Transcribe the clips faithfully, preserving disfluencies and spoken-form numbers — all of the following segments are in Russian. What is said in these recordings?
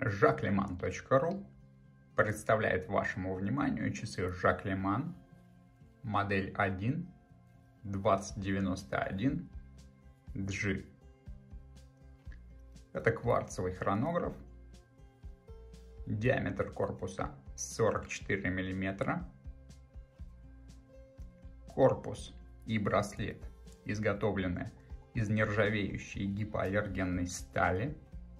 жак леман точка ру представляет вашему вниманию часы Жак Леман, модель один двадцать девяносто один джи. Это кварцевый хронограф, диаметр корпуса сорок четыре миллиметра, корпус и браслет изготовлены из нержавеющей гипоаллергенной стали,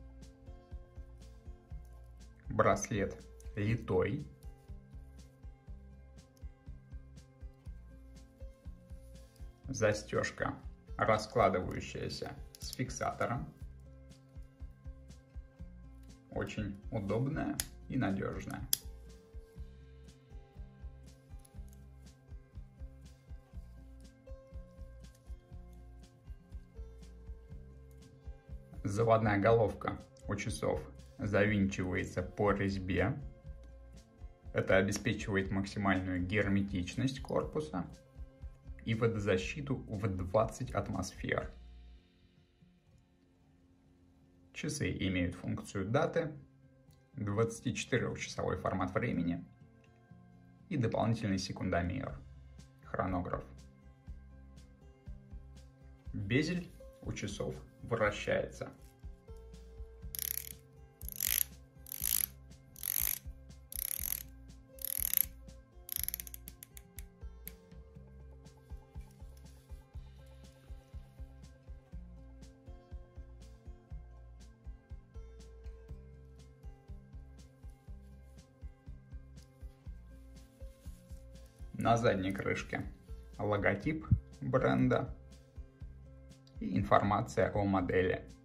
браслет литой, застежка раскладывающаяся с фиксатором, очень удобная и надежная. Заводная головка у часов завинчивается по резьбе. Это обеспечивает максимальную герметичность корпуса и водозащиту в двадцать атмосфер. Часы имеют функцию даты, двадцатичетырёхчасовой формат времени и дополнительный секундомер, хронограф. Безель у часов вращается. На задней крышке логотип бренда и информация о модели.